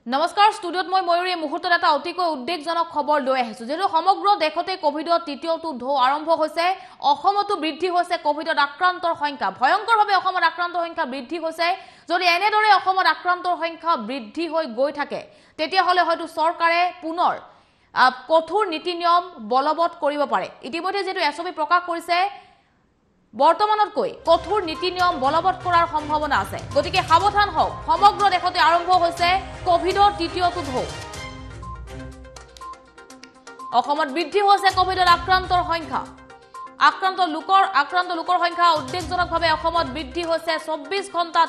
নমস্কাৰ ষ্টুডিঅত মই ময়ূৰী মুহূৰ্তত এটা অতিকৈ উদ্বেগজনক খবৰ লৈ আহিছো যেটো সমগ্ৰ দেশতে কোভিডৰ তৃতীয়টো ঢৌ আৰম্ভ হৈছে অসমতো বৃদ্ধি হৈছে কোভিডৰ আক্ৰান্তৰ সংখ্যা ভয়ংকৰভাৱে অসমত আক্ৰান্তৰ সংখ্যা বৃদ্ধি হৈছে যদি এনেদৰে অসমত আক্ৰান্তৰ সংখ্যা বৃদ্ধি হৈ গৈ থাকে তেতিয়া হলে হয়তো চৰকাৰে পুনৰ কঠোৰ নীতি নিয়ম বলবৎ কৰিব পাৰে ইতিমধ্যে যেটো এছবি প্ৰকাশ কৰিছে বৰ্তমানতকৈ কঠোৰ নীতি নিয়ম বলবৎ কৰাৰ সম্ভাৱনা আছে গতিকে সাৱধান হওক সমগ্ৰ দেশতে আৰম্ভ হৈছে কোভিডৰ তৃতীয়টো ঢৌ অসমত বৃদ্ধি হৈছে কোভিডৰ আক্ৰান্তৰ সংখ্যা আক্ৰান্ত লোকৰ সংখ্যা উদ্বেগজনকভাৱে অসমত বৃদ্ধি হৈছে 24 ঘণ্টাত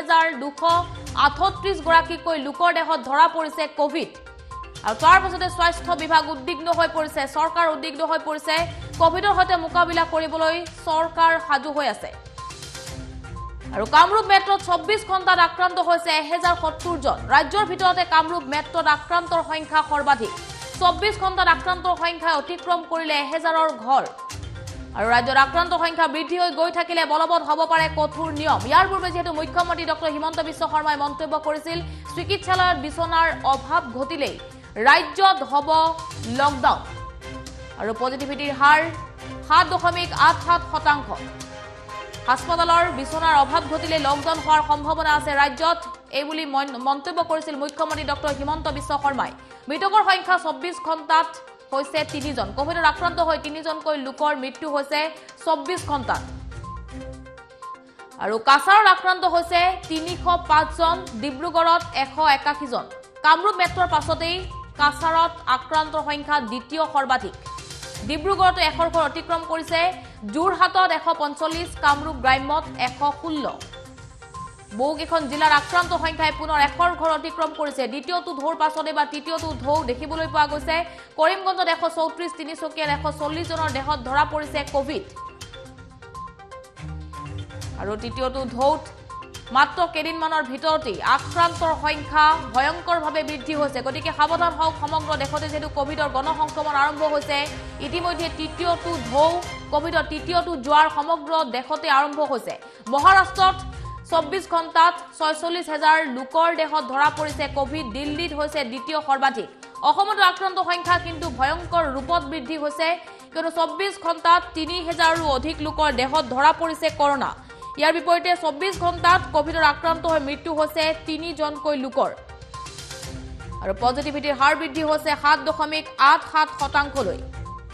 3238 গৰাকীকৈ লোকৰ দেহত ধৰা পৰিছে কোভিড আৰু তাৰ পাছতে স্বাস্থ্য বিভাগ উদ্বিগ্ন হৈ পৰিছে চৰকাৰ উদ্বিগ্ন হৈ পৰিছে কোভিডৰ সৈতে মোকাবিলা কৰিবলৈ চৰকাৰ সাজু হৈ আছে আৰু কামৰূপ মেট্ৰত 24 ঘণ্টাত আক্ৰান্ত হৈছে 1070 জন ৰাজ্যৰ ভিতৰতে কামৰূপ মেট্ৰত আক্ৰান্তৰ সংখ্যা সৰ্বাধিক 24 ঘণ্টাত আক্ৰান্তৰ সংখ্যা অতিক্ৰম কৰিলে 1000ৰ ঘৰ আৰু ৰাজ্যৰ আক্ৰান্তৰ সংখ্যা বৃদ্ধি হৈ গৈ থাকিলে বলবৎ হ'ব পাৰে কঠোৰ নিয়ম ইয়াৰ পূৰ্বে যেহেতু মুখ্যমন্ত্ৰী ডক্টৰ হিমন্ত বিশ্ব শৰ্মাই মন্তব্য কৰিছিল চিকিৎসালয়ত বিছনাৰ অভাৱ ঘটিলেই ৰাজ্যত হ'ব লকডাউন আৰু পজিটিভিটিৰ হাৰ 7.87% হাসপাতালৰ বিছনাৰ অভাৱ ঘটিলে লকডাউন হোৱাৰ সম্ভাৱনা আছে ৰাজ্যত এই বুলি মন্তব্য কৰিছিল মুখ্যমন্ত্ৰী ডক্টৰ হিমন্ত বিশ্ব শৰ্মাই মৃতকৰ সংখ্যা 24 ঘণ্টাত হৈছে 3 জন কোভিডৰ আক্ৰান্ত হৈ 3 জনকৈ লোকৰ মৃত্যু হৈছে 24 ঘণ্টাত আৰু কাছাৰত আক্ৰান্ত হৈছে 305 জন ডিব্ৰুগড়ত 181 জন কামৰূপ মেট্ৰৰ পাছতেই কাছাৰত আক্ৰান্তৰ সংখ্যা দ্বিতীয় সৰ্বাধিক ডিব্ৰুগড়ত 100 ঘৰ অতিক্ৰম কৰিছে যোৰহাটত 145 কামৰূপ গ্ৰাম্যত 116 বহুকেইখন জিলাৰ আক্ৰান্ত সংখ্যাই পুনৰ 100 ঘৰ অতিক্ৰম কৰিছে দ্বিতীয়টো ঢৌৰ পাছতে বা তৃতীয়টো ঢৌ দেখিবলৈ পোৱা গৈছে কৰিমগঞ্জত 134 তিনিচুকীয়াত 140 জনৰ দেহত ধৰা পৰিছে কোভিড আৰু তৃতীয়টো ঢৌত মাত্ৰ কেইদিনমানৰ ভিতৰতেই আক্ৰান্তৰ সংখ্যা ভয়ংকৰভাৱে বৃদ্ধি হৈছে গতিকে সাৱধান হওক সমগ্ৰ দেশতে যেটো কোভিডৰ গণসংক্ৰমণ আৰম্ভ হৈছে ইতিমধ্যে তৃতীয়টো ঢৌ কোভিডৰ তৃতীয়টো জোৱাৰ সমগ্ৰ দেশতে আৰম্ভ হৈছে মহাৰাষ্ট্ৰত 24 ঘণ্টাত 46000 লোকৰ দেহত ধৰা পৰিছে কোভিড দিল্লীত হৈছে দ্বিতীয় সৰ্বাধিক অসমত আক্ৰান্ত সংখ্যা কিন্তু ভয়ংকৰ ৰূপত বৃদ্ধি হৈছে কিয়নো 24 ঘণ্টাত 3000ৰো অধিক লোকৰ দেহত ধৰা পৰিছে কৰোনা ইয়াৰ বিপৰীতে 24 ঘণ্টাত কোভিডৰ আক্ৰান্ত হৈ মৃত্যু হৈছে 3 জনকৈ লোকৰ আৰু পজিটিভিটিৰ হাৰ বৃদ্ধি হৈছে 7.87% লৈ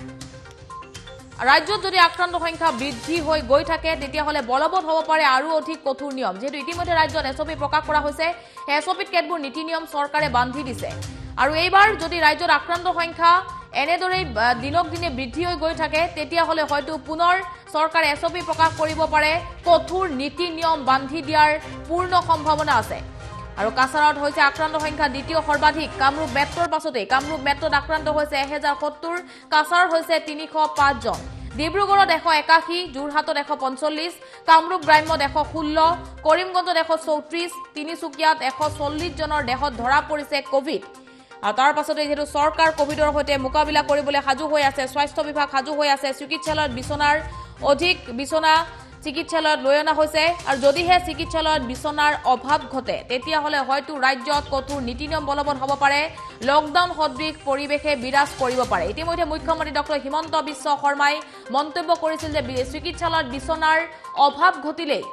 ৰাজ্যত যদি আক্ৰান্ত সংখ্যা বৃদ্ধি হৈ গৈ থাকে তেতিয়া হলে বলবৎ হ'ব পাৰে আৰু অধিক কঠোৰ নিয়ম যেহেতু ইতিমধ্যে ৰাজ্যত এছপি প্ৰকাশ কৰা হৈছে এছপিত কেতবোৰ নীতি নিয়ম চৰকাৰে বান্ধি দিছে আৰু এইবাৰ যদি ৰাজ্যত আক্ৰান্ত সংখ্যা এনেদৰে দিনক দিনে বৃদ্ধি হৈ গৈ থাকে তেতিয়া হলে হয়তো পুনৰ চৰকাৰে এছপি প্ৰকাশ কৰিব পাৰে কঠোৰ নীতি নিয়ম বান্ধি দিয়াৰ পূৰ্ণ সম্ভাৱনা আছে আৰু কাছাৰত হৈছে আক্ৰান্ত সংখ্যা দ্বিতীয় সৰ্বাধিক কামৰূপ মেট্ৰৰ পাছতে কামৰূপ মেট্ৰত আক্ৰান্ত হৈছে 1070 কাছাৰত হৈছে 305 জন ডিব্ৰুগড়ত 181 যোৰহাটত 145 কামৰূপ গ্ৰাম্যত 116 কৰিমগঞ্জত 134 তিনিচুকীয়াত 140 জনৰ দেহত ধৰা পৰিছে কোভিড আৰু তাৰ পাছতে যেটো চৰকাৰ কোভিডৰ সৈতে মোকাবিলা কৰিবলৈ সাজু হৈ আছে স্বাস্থ্য বিভাগ সাজু হৈ আছে চিকিৎসালয়ত বিছনাৰ অধিক বিছনা চিকিৎসালয়ত লৈ অনা হৈছে আৰু যদিহে চিকিৎসালয়ত বিছনাৰ অভাৱ ঘটে তেতিয়া হলে হয়তো ৰাজ্যত কঠোৰ নীতি নিয়ম বলবৎ হ'ব পাৰে লকডাউন সদৃশ পৰিৱেশে বিৰাজ কৰিব পাৰে ইতিমধ্যে মুখ্যমন্ত্ৰী ডক্টৰ হিমন্ত বিশ্ব শৰ্মাই মন্তব্য কৰিছিল যে চিকিৎসালয়ত বিছনাৰ অভাৱ ঘটিলেই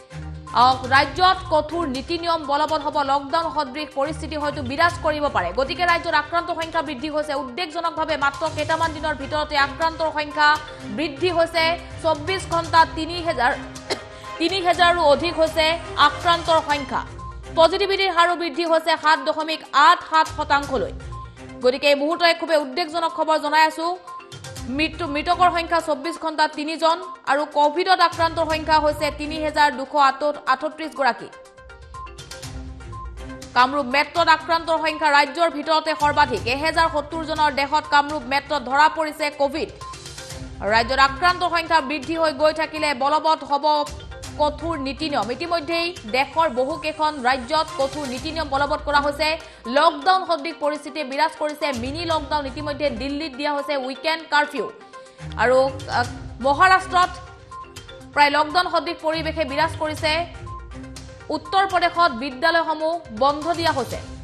ৰাজ্যত কঠোৰ নীতি নিয়ম বলবৎ হ'ব লকডাউন সদৃশ পৰিস্থিতি হয়তো বিৰাজ কৰিব পাৰে গতিকে ৰাজ্যৰ আক্ৰান্ত সংখ্যা বৃদ্ধি হৈছে উদ্বেগজনকভাৱে মাত্ৰ কেইটামান দিনৰ ভিতৰতে আক্ৰান্তৰ সংখ্যা বৃদ্ধি হৈছে 24 ঘণ্টাত 3000ৰো অধিক হৈছে আক্ৰান্তৰ সংখ্যা পজিটিভিটিৰ হাৰো বৃদ্ধি হৈছে 7.87% লৈ গতিকে এই মুহূৰ্তত খুবেই উদ্বেগজনক খবৰ জনাই আছো মৃতকৰ সংখ্যা 24 ঘণ্টাত 3 জন আৰু কোভিডত আক্ৰান্তৰ সংখ্যা হৈছে 3238 গৰাকী কামৰূপ মেট্ৰত আক্ৰান্তৰ সংখ্যা ৰাজ্যৰ ভিতৰতে সৰ্বাধিক 1070 জনৰ দেহত কামৰূপ মেট্ৰত ধৰা পৰিছে কোভিড আৰু ৰাজ্যৰ আক্ৰান্তৰ সংখ্যা বৃদ্ধি হৈ গৈ থাকিলে বলবৎ হ'ব কঠোৰ নীতি নিয়ম ইতিমধ্যে দেশৰ বহুকেইখন ৰাজ্যত কঠোৰ নীতি নিয়ম বলবৎ কৰা হৈছে লকডাউন সদৃশ পৰিস্থিতি বিৰাজ কৰিছে মিনি লকডাউন ইতিমধ্যে দিল্লীত দিয়া হৈছে উইকেণ্ড কাৰফিউ আৰু মহাৰাষ্ট্ৰত প্ৰায় লকডাউন সদৃশ পৰিৱেশে বিৰাজ কৰিছে উত্তৰ প্ৰদেশত বিদ্যালয়সমূহ বন্ধ দিয়া হৈছে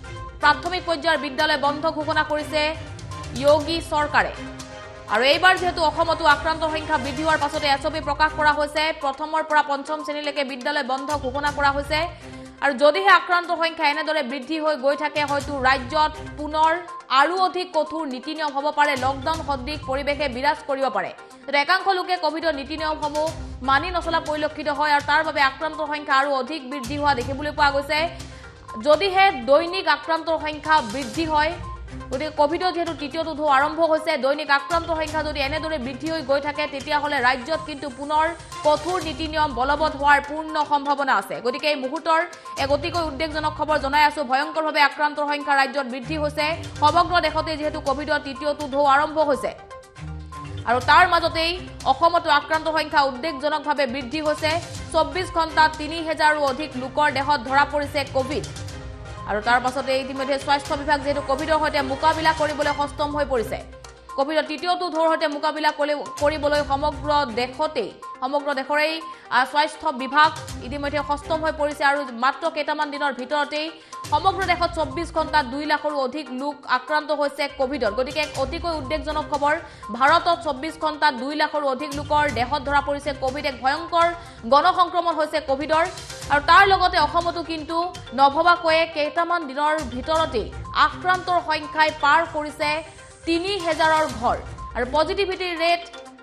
প্ৰাথমিক পৰ্যায়ৰ বিদ্যালয় বন্ধ ঘোষণা কৰিছে যোগী চৰকাৰে আৰু এইবাৰ যেহেতু অসমতো আক্ৰান্তৰ সংখ্যা বৃদ্ধি হোৱাৰ পাছতে এছঅপি প্ৰকাশ কৰা হৈছে প্ৰথমৰ পৰা পঞ্চম শ্ৰেণীলৈকে বিদ্যালয় বন্ধ ঘোষণা কৰা হৈছে আৰু যদিহে আক্ৰান্তৰ সংখ্যা এনেদৰে বৃদ্ধি হৈ গৈ থাকে হয়তো ৰাজ্যত পুনৰ আৰু অধিক কঠোৰ নীতি নিয়ম হ'ব পাৰে লকডাউন সদৃশ পৰিৱেশে বিৰাজ কৰিব পাৰে একাংশ লোকে কোভিডৰ নীতি নিয়মসমূহ মানি নচলা পৰিলক্ষিত হয় আৰু তাৰ বাবে আক্ৰান্তৰ সংখ্যা আৰু অধিক বৃদ্ধি হোৱা দেখিবলৈ পোৱা গৈছে যদিহে দৈনিক আক্ৰান্তৰ সংখ্যা বৃদ্ধি হয় গতিকে কোভিডৰ যেহেতু তৃতীয়টো ঢৌ আৰম্ভ হৈছে দৈনিক আক্ৰান্তৰ সংখ্যা যদি এনেদৰে বৃদ্ধি হৈ গৈ থাকে তেতিয়াহ'লে ৰাজ্যত কিন্তু পুনৰ কঠোৰ নীতি নিয়ম বলবৎ হোৱাৰ পূৰ্ণ সম্ভাৱনা আছে গতিকে এই মুহূৰ্তৰ এক অতিকৈ উদ্বেগজনক খবৰ জনাই আছো ভয়ংকৰভাৱে আক্ৰান্তৰ সংখ্যা ৰাজ্যত বৃদ্ধি হৈছে সমগ্ৰ দেশতে যেহেতু কোভিডৰ তৃতীয়টো ঢৌ আৰম্ভ হৈছে আৰু তাৰ মাজতেই অসমতো আক্ৰান্তৰ সংখ্যা উদ্বেগজনকভাৱে বৃদ্ধি হৈছে 24 ঘণ্টাত 3000ৰো অধিক লোকৰ দেহত ধৰা পৰিছে কোভিড আৰু তাৰ পাছতে ইতিমধ্যে স্বাস্থ্য বিভাগ যেহেতু কোভিডৰ সৈতে মোকাবিলা কৰিবলৈ সষ্টম হৈ পৰিছে কোভিডৰ তৃতীয়টো ঢৌৰ সৈতে মোকাবিলা কৰিবলৈ সমগ্ৰ দেশৰে স্বাস্থ্য বিভাগ ইতিমধ্যে সষ্টম হৈ পৰিছে আৰু মাত্ৰ কেইটামান দিনৰ ভিতৰতেই সমগ্ৰ দেশত 24 ঘণ্টাত 2 লাখৰো অধিক লোক আক্ৰান্ত হৈছে কোভিডত গতিকে এক অতিকৈ উদ্বেগজনক খবৰ ভাৰতত 24 ঘণ্টাত 2 লাখৰো অধিক লোকৰ দেহত ধৰা পৰিছে কোভিড এক ভয়ংকৰ গণসংক্ৰমণ হৈছে কোভিডৰ আৰু তাৰ লগতে অসমতো কিন্তু নভবাকৈয়ে কেইটামান দিনৰ ভিতৰতেই আক্ৰান্তৰ সংখ্যাই পাৰ কৰিছে 3000ৰ ঘৰ আৰু পজিটিভিটি ৰেট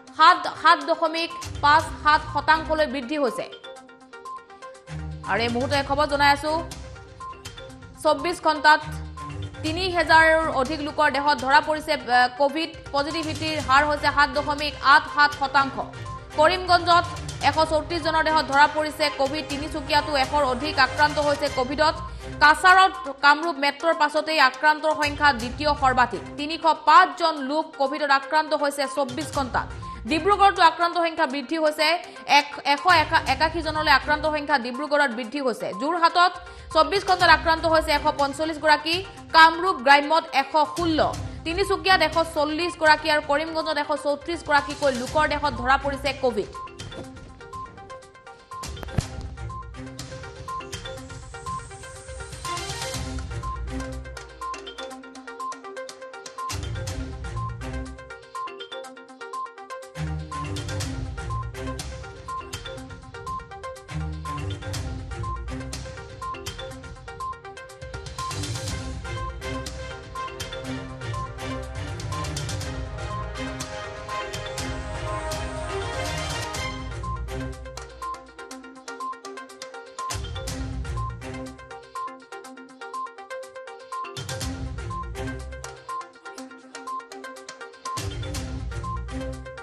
7.57% বৃদ্ধি হৈছে আৰু এই মুহূৰ্তে খবৰ জনাই আছো 24 ঘণ্টাত 3000ৰ অধিক লোকৰ দেহত ধৰা পৰিছে কোভিড পজিটিভিটিৰ হাৰ হৈছে 7.87% কৰিমগঞ্জত 134 জনৰ দেহত ধৰা পৰিছে কোভিড তিনিচুকীয়াতো 100ৰ অধিক আক্ৰান্ত হৈছে কোভিডত কাছাৰত কামৰূপ মেট্ৰৰ পাছতেই আক্ৰান্তৰ সংখ্যা দ্বিতীয় সৰ্বাধিক 305 জন লোক কোভিডত আক্ৰান্ত হৈছে 24 ঘণ্টাত ডিব্ৰুগড়তো আক্ৰান্তৰ সংখ্যা বৃদ্ধি হৈছে 181 জনলৈ আক্ৰান্তৰ সংখ্যা ডিব্ৰুগড়ত বৃদ্ধি হৈছে যোৰহাটত 24 ঘণ্টাত আক্ৰান্ত হৈছে 145 গৰাকী কামৰূপ গ্ৰাম্যত 116 তিনিচুকীয়াত 140 গৰাকী আৰু কৰিমগঞ্জত 134 গৰাকীকৈ লোকৰ দেহত ধৰা পৰিছে কোভিড